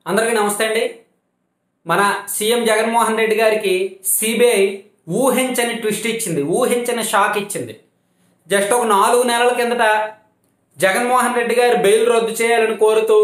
అందరికీ నమస్తే అండి. మన సీఎం జగన్మోహన్ రెడ్డి గారికి సిబిఐ ఊహించని ట్విస్ట్ ఇచ్చింది, ఊహించని షాక్ ఇచ్చింది. జస్ట్ ఒక 4 నెలల కిందట జగన్మోహన్ రెడ్డి గారి బెయిల్ రద్దు చేయాలని కోరుతూ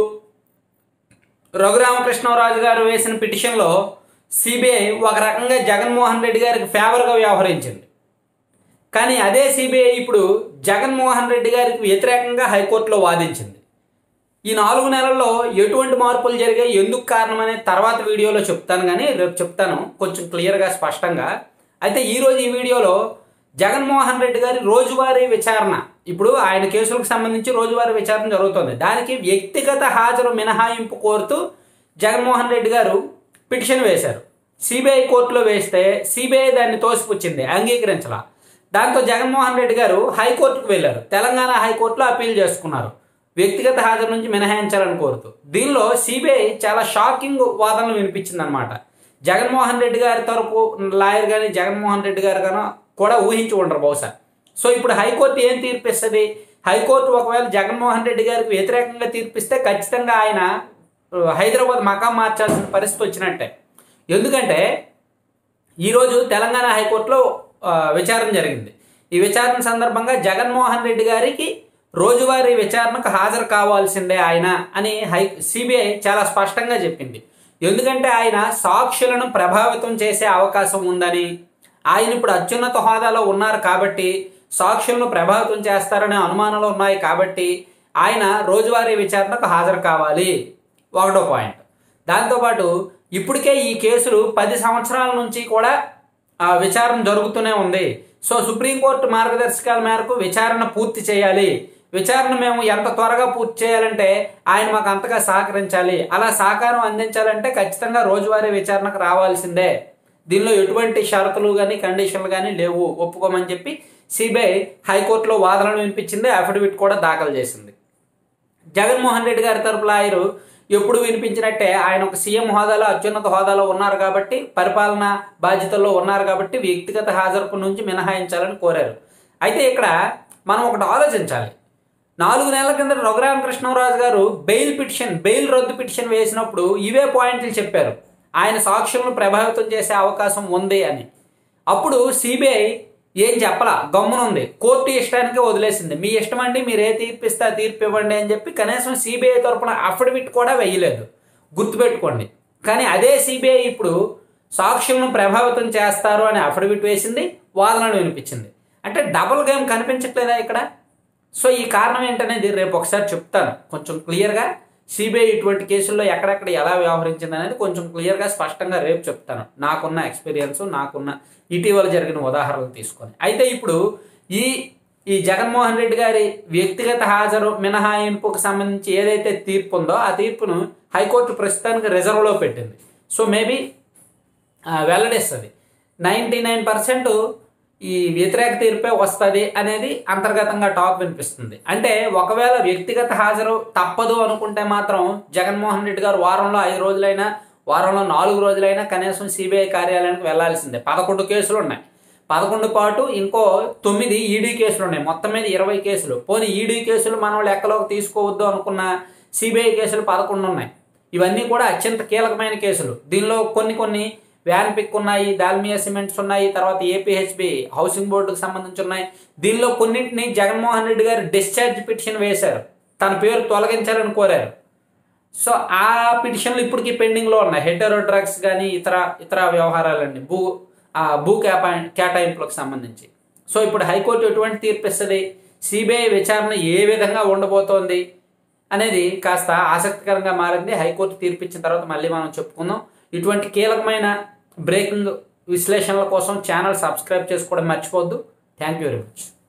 రఘురామకృష్ణరాజు గారు వేసిన పిటిషన్లో సిబిఐ ఒక రకంగా జగన్మోహన్ రెడ్డి గారికి ఫేవర్గా వ్యవహరించింది. కానీ అదే సిబిఐ ఇప్పుడు జగన్మోహన్ రెడ్డి గారికి వ్యతిరేకంగా హైకోర్టులో వాదించింది. ఈ 4 నెలల్లో ఎటువంటి మార్పులు జరిగాయి, ఎందుకు కారణం అనేది తర్వాత వీడియోలో చెప్తాను, కానీ రేపు చెప్తాను కొంచెం క్లియర్గా స్పష్టంగా. అయితే ఈరోజు ఈ వీడియోలో జగన్మోహన్ రెడ్డి గారి రోజువారీ విచారణ, ఇప్పుడు ఆయన కేసులకు సంబంధించి రోజువారీ విచారణ జరుగుతుంది. దానికి వ్యక్తిగత హాజరు మినహాయింపు కోరుతూ జగన్మోహన్ రెడ్డి గారు పిటిషన్ వేశారు. సిబిఐ కోర్టులో వేస్తే సిబిఐ దాన్ని తోసిపుచ్చింది, అంగీకరించాల. దాంతో జగన్మోహన్ రెడ్డి గారు హైకోర్టుకు వెళ్ళారు. తెలంగాణ హైకోర్టులో అప్పీల్ చేసుకున్నారు, వ్యక్తిగత హాజరు నుంచి మినహాయించాలని కోరుతూ. దీనిలో సిబిఐ చాలా షాకింగ్ వాదనలు వినిపించింది అనమాట. జగన్మోహన్ రెడ్డి గారి తరపు లాయర్ కానీ జగన్మోహన్ రెడ్డి గారు కానీ కూడా ఊహించి ఉండరు బహుశా. సో ఇప్పుడు హైకోర్టు ఏం తీర్పిస్తుంది? హైకోర్టు ఒకవేళ జగన్మోహన్ రెడ్డి గారికి వ్యతిరేకంగా తీర్పిస్తే ఖచ్చితంగా ఆయన హైదరాబాద్ మకాం మార్చాల్సిన పరిస్థితి వచ్చినట్టే. ఎందుకంటే ఈరోజు తెలంగాణ హైకోర్టులో విచారణ జరిగింది. ఈ విచారణ సందర్భంగా జగన్మోహన్ రెడ్డి గారికి రోజువారీ విచారణకు హాజరు కావాల్సిందే ఆయన అని సిబిఐ చాలా స్పష్టంగా చెప్పింది. ఎందుకంటే ఆయన సాక్షులను ప్రభావితం చేసే అవకాశం ఉందని, ఆయన ఇప్పుడు అత్యున్నత హోదాలో ఉన్నారు కాబట్టి సాక్షులను ప్రభావితం చేస్తారనే అనుమానాలు ఉన్నాయి కాబట్టి ఆయన రోజువారీ విచారణకు హాజరు కావాలి, ఒకటో పాయింట్. దాంతోపాటు ఇప్పటికే ఈ కేసులు 10 సంవత్సరాల నుంచి కూడా విచారణ జరుగుతూనే ఉంది. సో సుప్రీంకోర్టు మార్గదర్శకాల మేరకు విచారణ పూర్తి చేయాలి. విచారణ మేము ఎంత త్వరగా పూర్తి చేయాలంటే ఆయన మాకు అంతగా సహకరించాలి. అలా సహకారం అందించాలంటే ఖచ్చితంగా రోజువారీ విచారణకు రావాల్సిందే. దీనిలో ఎటువంటి షరతులు కానీ కండిషన్లు కానీ లేవు, ఒప్పుకోమని చెప్పి సిబిఐ హైకోర్టులో వాదనలు వినిపించింది, అఫిడవిట్ కూడా దాఖలు చేసింది. జగన్మోహన్ రెడ్డి గారి తరపు లాయరు ఎప్పుడు వినిపించినట్టే ఆయన ఒక సీఎం హోదాలో అత్యున్నత హోదాలో ఉన్నారు కాబట్టి, పరిపాలన బాధ్యతల్లో ఉన్నారు కాబట్టి వ్యక్తిగత హాజరు నుంచి మినహాయించాలని కోరారు. అయితే ఇక్కడ మనం ఒకటి ఆలోచించాలి. 4 నెలల కింద రఘురామకృష్ణరాజు గారు బెయిల్ రద్దు పిటిషన్ వేసినప్పుడు ఇవే పాయింట్లు చెప్పారు, ఆయన సాక్షులను ప్రభావితం చేసే అవకాశం ఉంది అని. అప్పుడు సిబిఐ ఏం చెప్పలా, గమ్మునుంది, కోర్టు ఇష్టానికి వదిలేసింది. మీ ఇష్టం అండి, మీరు ఏ తీర్పు ఇస్తే ఆ తీర్పు ఇవ్వండి అని చెప్పి కనీసం సిబిఐ తరపున అఫిడవిట్ కూడా వేయలేదు, గుర్తుపెట్టుకోండి. కానీ అదే సిబిఐ ఇప్పుడు సాక్షులను ప్రభావితం చేస్తారు అని అఫిడవిట్ వేసింది, వాదనలు వినిపించింది. అంటే డబుల్ గేమ్ కనిపించట్లేదా ఇక్కడ? సో ఈ కారణం ఏంటనేది రేపు ఒకసారి చెప్తాను కొంచెం క్లియర్గా. సిబిఐ ఇటువంటి కేసుల్లో ఎక్కడెక్కడ ఎలా వ్యవహరించింది అనేది కొంచెం క్లియర్గా స్పష్టంగా రేపు చెప్తాను, నాకున్న ఎక్స్పీరియన్స్, నాకున్న ఇటీవల జరిగిన ఉదాహరణలు తీసుకొని. అయితే ఇప్పుడు ఈ జగన్మోహన్ రెడ్డి గారి వ్యక్తిగత హాజరు మినహాయింపుకు సంబంధించి ఏదైతే తీర్పు ఉందో ఆ తీర్పును హైకోర్టు ప్రస్తుతానికి రిజర్వ్లో పెట్టింది. So maybe వెల్లడిస్తుంది. 99% ఈ వ్యతిరేక తీర్పే వస్తుంది అనేది అంతర్గతంగా టాక్ వినిపిస్తుంది. అంటే ఒకవేళ వ్యక్తిగత హాజరు తప్పదు అనుకుంటే మాత్రం జగన్మోహన్ రెడ్డి గారు వారంలో 5 రోజులైనా, వారంలో 4 రోజులైనా కనీసం సిబిఐ కార్యాలయానికి వెళ్లాల్సిందే. 11 కేసులు ఉన్నాయి, 11 పాటు ఇంకో 9 ఈడీ కేసులు ఉన్నాయి, మొత్తం మీద 20 కేసులు. పోనీ ఈడీ కేసులు మనం లెక్కలోకి తీసుకోవద్దు అనుకున్న సిబిఐ కేసులు 11 ఉన్నాయి. ఇవన్నీ కూడా అత్యంత కీలకమైన కేసులు. దీనిలో కొన్ని వ్యాన్ పిక్ ఉన్నాయి, దాల్మియా సిమెంట్స్ ఉన్నాయి, తర్వాత ఏపీహెచ్బి హౌసింగ్ బోర్డుకు సంబంధించి ఉన్నాయి. దీనిలో కొన్నింటిని జగన్మోహన్ రెడ్డి గారు డిశ్చార్జ్ పిటిషన్ వేశారు, తన పేరు తొలగించాలని కోరారు. సో ఆ పిటిషన్లు ఇప్పటికీ పెండింగ్లో ఉన్నాయి. హెటెరో డ్రగ్స్ కానీ ఇతర వ్యవహారాలండి, భూ కేటాయింపులకు సంబంధించి. సో ఇప్పుడు హైకోర్టు ఎటువంటి తీర్పు ఇస్తుంది, సిబిఐ విచారణ ఏ విధంగా ఉండబోతోంది అనేది కాస్త ఆసక్తికరంగా మారింది. హైకోర్టు తీర్పు ఇచ్చిన తర్వాత మళ్ళీ మనం చెప్పుకుందాం. ఇటువంటి కీలకమైన బ్రేకింగ్ విశ్లేషణల కోసం ఛానల్ సబ్స్క్రైబ్ చేసుకోవడం మర్చిపోవద్దు. Thank you very much.